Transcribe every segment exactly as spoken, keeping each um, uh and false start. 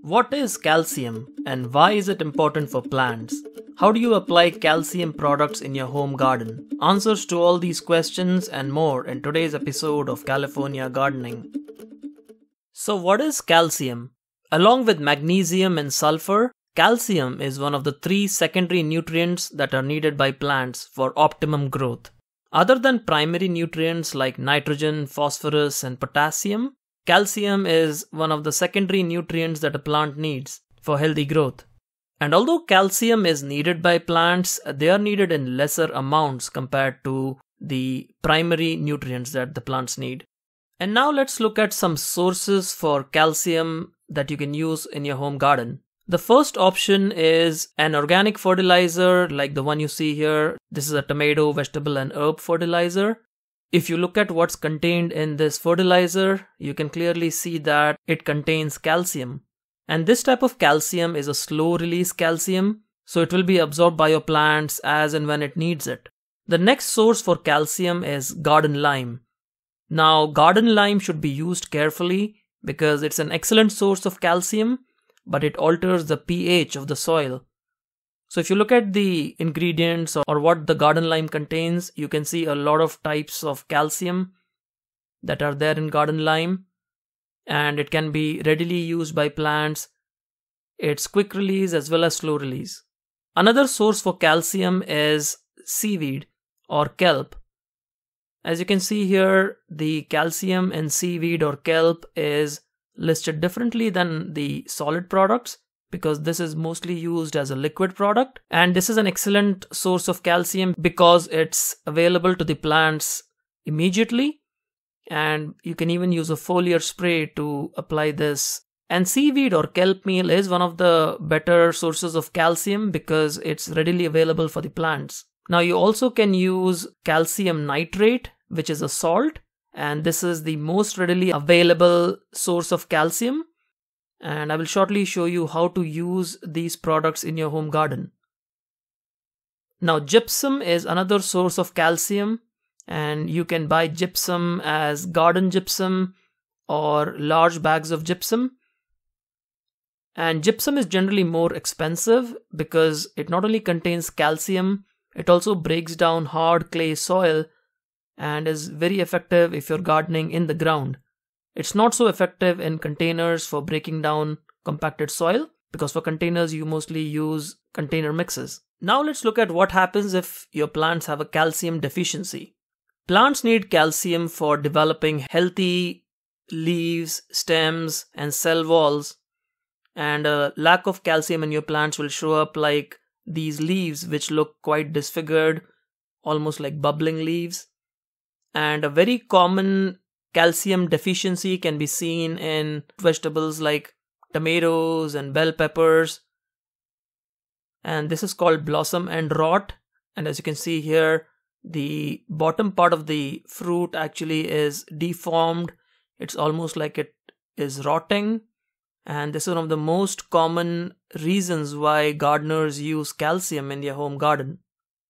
What is calcium and why is it important for plants? How do you apply calcium products in your home garden? Answers to all these questions and more in today's episode of California Gardening. So what is calcium? Along with magnesium and sulfur, calcium is one of the three secondary nutrients that are needed by plants for optimum growth. Other than primary nutrients like nitrogen, phosphorus, and potassium, calcium is one of the secondary nutrients that a plant needs for healthy growth. And although calcium is needed by plants, they are needed in lesser amounts compared to the primary nutrients that the plants need. And now let's look at some sources for calcium that you can use in your home garden. The first option is an organic fertilizer like the one you see here. This is a tomato, vegetable, and herb fertilizer. If you look at what's contained in this fertilizer, you can clearly see that it contains calcium. And this type of calcium is a slow release calcium, so it will be absorbed by your plants as and when it needs it. The next source for calcium is garden lime. Now, garden lime should be used carefully because it's an excellent source of calcium, but it alters the pH of the soil. So if you look at the ingredients or what the garden lime contains, you can see a lot of types of calcium that are there in garden lime, and it can be readily used by plants. It's quick release as well as slow release. Another source for calcium is seaweed or kelp. As you can see here, the calcium in seaweed or kelp is listed differently than the solid products, because this is mostly used as a liquid product, and this is an excellent source of calcium because it's available to the plants immediately, and you can even use a foliar spray to apply this. And seaweed or kelp meal is one of the better sources of calcium because it's readily available for the plants. Now you also can use calcium nitrate, which is a salt, and this is the most readily available source of calcium. And I will shortly show you how to use these products in your home garden. Now, gypsum is another source of calcium, and you can buy gypsum as garden gypsum or large bags of gypsum. And gypsum is generally more expensive because it not only contains calcium, it also breaks down hard clay soil and is very effective if you're gardening in the ground. It's not so effective in containers for breaking down compacted soil, because for containers you mostly use container mixes. Now let's look at what happens if your plants have a calcium deficiency. Plants need calcium for developing healthy leaves, stems, and cell walls, and a lack of calcium in your plants will show up like these leaves which look quite disfigured, almost like bubbling leaves. And a very common calcium deficiency can be seen in vegetables like tomatoes and bell peppers, and this is called blossom end rot. And as you can see here, the bottom part of the fruit actually is deformed. It's almost like it is rotting, and this is one of the most common reasons why gardeners use calcium in their home garden.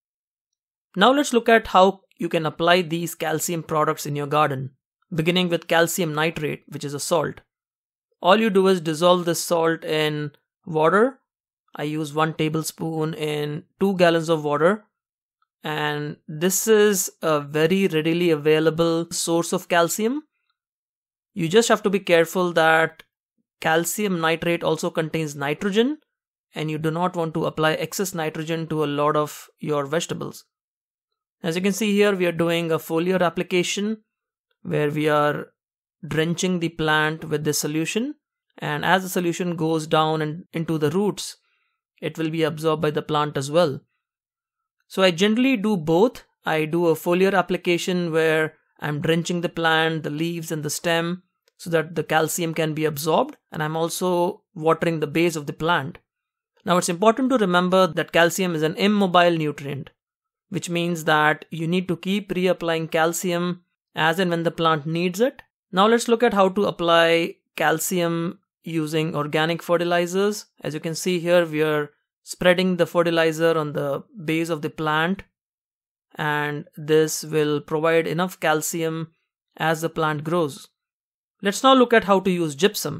Now let's look at how you can apply these calcium products in your garden. Beginning with calcium nitrate, which is a salt. All you do is dissolve this salt in water. I use one tablespoon in two gallons of water. And this is a very readily available source of calcium. You just have to be careful that calcium nitrate also contains nitrogen, and you do not want to apply excess nitrogen to a lot of your vegetables. As you can see here, we are doing a foliar application where we are drenching the plant with this solution, and as the solution goes down and into the roots, it will be absorbed by the plant as well. So I generally do both. I do a foliar application where I'm drenching the plant, the leaves and the stem, so that the calcium can be absorbed, and I'm also watering the base of the plant. Now it's important to remember that calcium is an immobile nutrient, which means that you need to keep reapplying calcium as and when the plant needs it. Now let's look at how to apply calcium using organic fertilizers. As you can see here, we are spreading the fertilizer on the base of the plant, and this will provide enough calcium as the plant grows. Let's now look at how to use gypsum.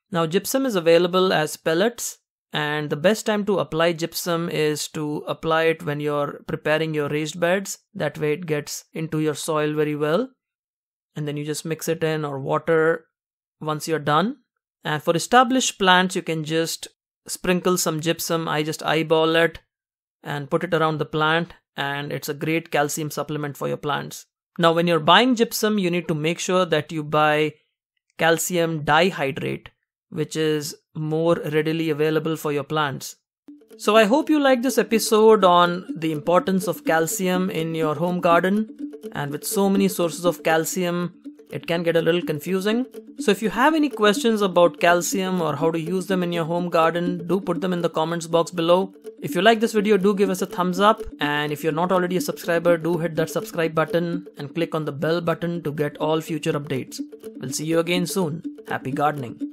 Now gypsum is available as pellets, and the best time to apply gypsum is to apply it when you're preparing your raised beds. That way it gets into your soil very well, and then you just mix it in or water once you're done. And for established plants, you can just sprinkle some gypsum. I just eyeball it and put it around the plant, and it's a great calcium supplement for your plants. Now when you're buying gypsum, you need to make sure that you buy calcium dihydrate, which is more readily available for your plants. So I hope you like this episode on the importance of calcium in your home garden. And with so many sources of calcium, it can get a little confusing. So if you have any questions about calcium or how to use them in your home garden, do put them in the comments box below. If you like this video, do give us a thumbs up. And if you're not already a subscriber, do hit that subscribe button and click on the bell button to get all future updates. We'll see you again soon. Happy gardening.